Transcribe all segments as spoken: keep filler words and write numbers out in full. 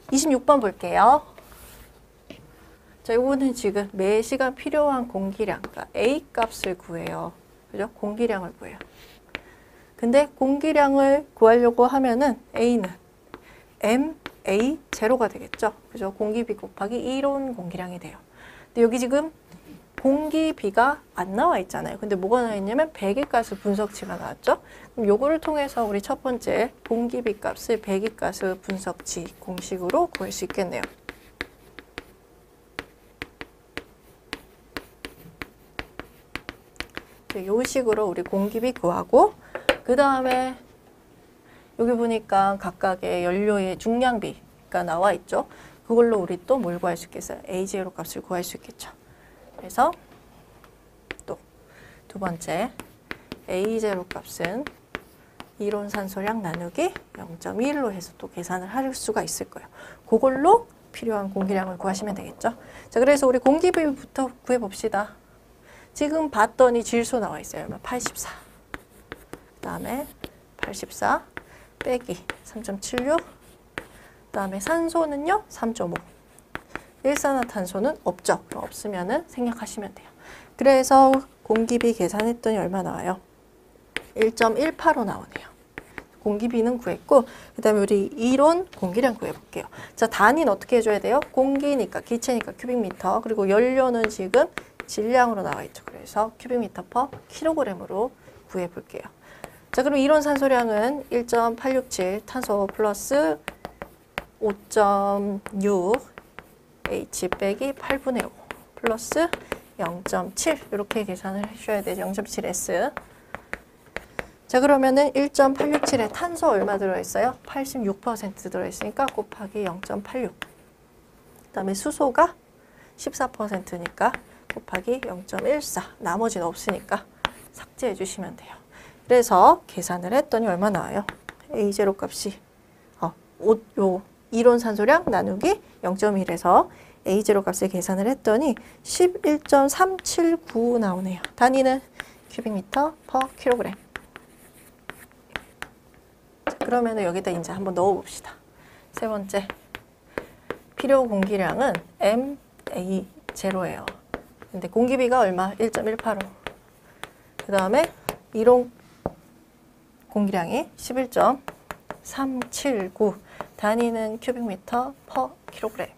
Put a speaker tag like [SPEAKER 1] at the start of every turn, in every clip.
[SPEAKER 1] 이십육 번 볼게요. 자, 요거는 지금 매 시간 필요한 공기량, 그러니까 A 값을 구해요. 그죠? 공기량을 구해요. 근데 공기량을 구하려고 하면은 A는 M, A, 제로가 되겠죠? 그죠? 공기비 곱하기 이론 공기량이 돼요. 근데 여기 지금 공기비가 안 나와 있잖아요. 근데 뭐가 나와 있냐면 배기가스 분석치가 나왔죠? 그럼 요거를 통해서 우리 첫 번째 공기비 값을 배기가스 분석치 공식으로 구할 수 있겠네요. 요 식으로 우리 공기비 구하고, 그 다음에 여기 보니까 각각의 연료의 중량비가 나와 있죠. 그걸로 우리 또 뭘 구할 수 있겠어요? 에이 제로 값을 구할 수 있겠죠. 그래서 또 두 번째 에이 제로 값은 이론 산소량 나누기 영 점 일로 해서 또 계산을 할 수가 있을 거예요. 그걸로 필요한 공기량을 구하시면 되겠죠. 자, 그래서 우리 공기비부터 구해봅시다. 지금 봤더니 질소 나와 있어요. 얼마? 팔십사. 그 다음에 팔십사 빼기 삼 점 칠육. 그 다음에 산소는요? 삼 점 오. 일산화탄소는 없죠. 그럼 없으면은 생략하시면 돼요. 그래서 공기비 계산했더니 얼마 나와요? 일 점 일팔오 나오네요. 공기비는 구했고, 그 다음에 우리 이론 공기량 구해볼게요. 자, 단위는 어떻게 해줘야 돼요? 공기니까, 기체니까 큐빅미터, 그리고 연료는 지금 질량으로 나와 있죠. 그래서 큐빅미터 퍼 킬로그램으로 구해볼게요. 자, 그럼 이론 산소량은 일 점 팔육칠, 탄소 플러스 오 점 육, H 빼기 팔분의 오, 플러스 영 점 칠, 이렇게 계산을 해주셔야 돼요. 영 점 칠 에스. 자, 그러면은 일 점 팔육칠에 탄소 얼마 들어있어요? 팔십육 퍼센트 들어있으니까 곱하기 영 점 팔육. 그 다음에 수소가 십사 퍼센트니까 곱하기 영 점 일사. 나머지는 없으니까 삭제해 주시면 돼요. 그래서 계산을 했더니 얼마 나와요? 에이 제로 값이 어, 오, 요 이론 산소량 나누기 영 점 일에서 에이 제로 값을 계산을 했더니 십일 점 삼칠구 나오네요. 단위는 큐빅미터 퍼 킬로그램. 그러면 여기다 이제 한번 넣어봅시다. 세 번째, 필요 공기량은 엠 에이 제로예요. 근데 공기비가 얼마? 일 점 일팔오. 그 다음에 이론 공기량이 십일 점 삼칠구. 단위는 큐빅미터 퍼 킬로그램.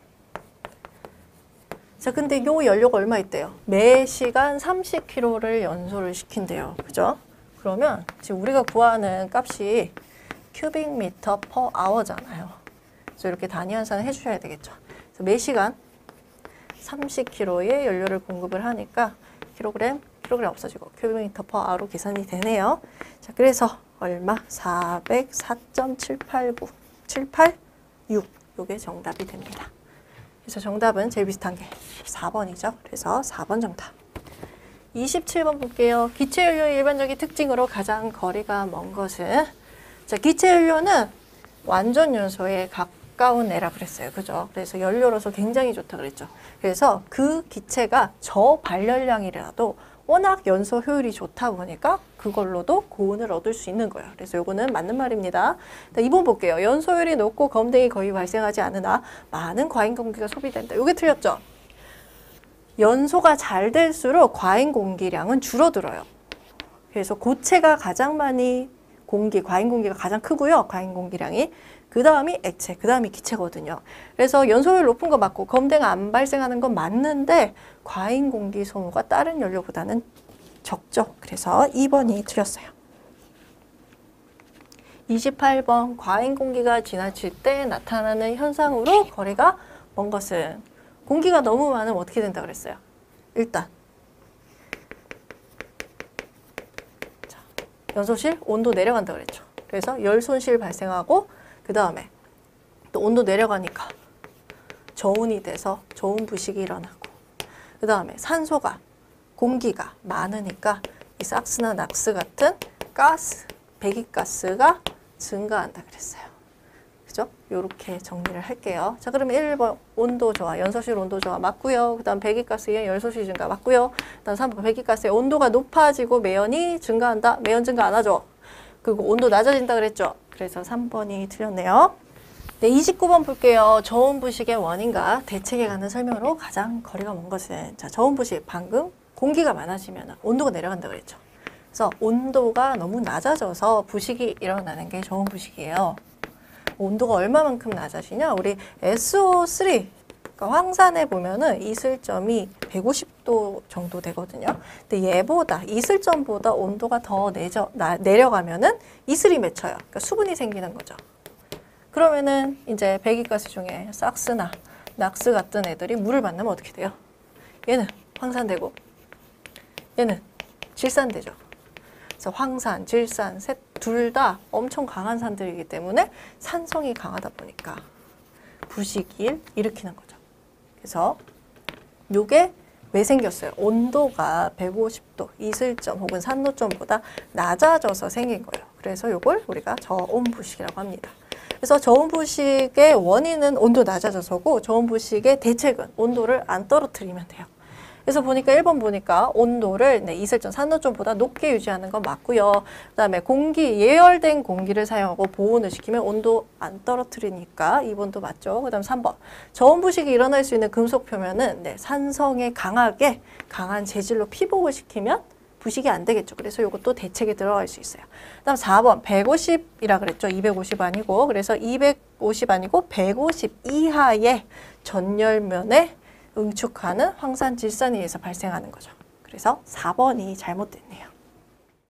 [SPEAKER 1] 자, 근데 요 연료가 얼마 있대요? 매 시간 삼십 킬로그램를 연소를 시킨대요. 그죠? 그러면 지금 우리가 구하는 값이 큐빅미터 퍼 아워잖아요. 그래서 이렇게 단위 환산을 해주셔야 되겠죠. 그래서 매 시간 삼십 킬로그램의 연료를 공급을 하니까 킬로그램, 킬로그램 없어지고 큐빅미터 퍼 아워로 계산이 되네요. 자, 그래서 얼마? 사백사 점 칠팔구, 칠팔육. 요게 정답이 됩니다. 그래서 정답은 제일 비슷한 게 사 번이죠. 그래서 사 번 정답. 이십칠 번 볼게요. 기체 연료의 일반적인 특징으로 가장 거리가 먼 것은? 자, 기체 연료는 완전 연소에 가까운 애라 그랬어요. 그죠? 그래서 연료로서 굉장히 좋다 그랬죠. 그래서 그 기체가 저발열량이라도 워낙 연소 효율이 좋다 보니까 그걸로도 고온을 얻을 수 있는 거예요. 그래서 요거는 맞는 말입니다. 자, 이 번 볼게요. 연소율이 높고 검댕이 거의 발생하지 않으나 많은 과잉 공기가 소비된다. 요게 틀렸죠? 연소가 잘 될수록 과잉 공기량은 줄어들어요. 그래서 고체가 가장 많이 공기, 과잉 공기가 가장 크고요. 과잉 공기량이. 그 다음이 액체, 그 다음이 기체거든요. 그래서 연소율 높은 거 맞고 검댕 안 발생하는 건 맞는데 과잉 공기 소모가 다른 연료보다는 적죠. 그래서 이 번이 틀렸어요. 이십팔 번, 과잉 공기가 지나칠 때 나타나는 현상으로 거리가 먼 것은? 공기가 너무 많으면 어떻게 된다 그랬어요? 일단 자, 연소실 온도 내려간다 그랬죠. 그래서 열 손실 발생하고, 그 다음에 또 온도 내려가니까 저온이 돼서 저온 부식이 일어나고, 그 다음에 산소가, 공기가 많으니까 이 삭스나 낙스 같은 가스, 배기가스가 증가한다 그랬어요. 그죠? 요렇게 정리를 할게요. 자, 그러면 일 번 온도 저하, 연소실 온도 저하 맞고요. 그 다음 배기가스의 열소실 증가 맞고요. 그 다음 삼 번 배기가스의 온도가 높아지고 매연이 증가한다. 매연 증가 안 하죠. 그리고 온도 낮아진다 그랬죠. 그래서 삼 번이 틀렸네요. 네, 이십구 번 볼게요. 저온 부식의 원인과 대책에 관한 설명으로 가장 거리가 먼 것은, 자, 저온 부식, 방금 공기가 많아지면 온도가 내려간다고 그랬죠. 그래서 온도가 너무 낮아져서 부식이 일어나는 게 저온 부식이에요. 온도가 얼마만큼 낮아지냐? 우리 에스오 쓰리, 그러니까 황산에 보면은 이슬점이 백오십 도 정도 되거든요. 근데 얘보다, 이슬점보다 온도가 더 내저, 나, 내려가면은 이슬이 맺혀요. 그러니까 수분이 생기는 거죠. 그러면은 이제 배기가스 중에 삭스나 낙스 같은 애들이 물을 만나면 어떻게 돼요? 얘는 황산되고 얘는 질산되죠. 그래서 황산, 질산, 셋 둘 다 엄청 강한 산들이기 때문에 산성이 강하다 보니까 부식을 일으키는 거죠. 그래서 요게 왜 생겼어요? 온도가 백오십 도, 이슬점 혹은 산노점보다 낮아져서 생긴 거예요. 그래서 요걸 우리가 저온 부식이라고 합니다. 그래서 저온 부식의 원인은 온도 낮아져서고 저온 부식의 대책은 온도를 안 떨어뜨리면 돼요. 그래서 보니까 일 번 보니까 온도를 네, 이슬점, 산노점보다 높게 유지하는 건 맞고요. 그 다음에 공기, 예열된 공기를 사용하고 보온을 시키면 온도 안 떨어뜨리니까 이 번도 맞죠. 그 다음 삼 번. 저온 부식이 일어날 수 있는 금속 표면은 네, 산성에 강하게 강한 재질로 피복을 시키면 부식이 안 되겠죠. 그래서 이것도 대책에 들어갈 수 있어요. 그 다음 사 번, 백오십이라 그랬죠. 이백오십 아니고. 그래서 이백오십 아니고 백오십 이하의 전열면에 응축하는 황산 질산에 의해서 발생하는 거죠. 그래서 사 번이 잘못됐네요.